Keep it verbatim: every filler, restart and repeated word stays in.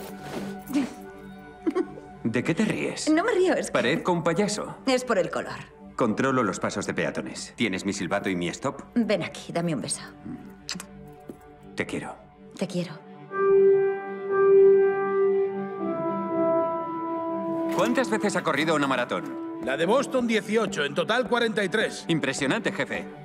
¿De qué te ríes? No me río, es que... Parezco un payaso. Es por el color. Controlo los pasos de peatones. ¿Tienes mi silbato y mi stop? Ven aquí, dame un beso. Te quiero. Te quiero. ¿Cuántas veces ha corrido una maratón? La de Boston, dieciocho. En total, cuarenta y tres. Impresionante, jefe.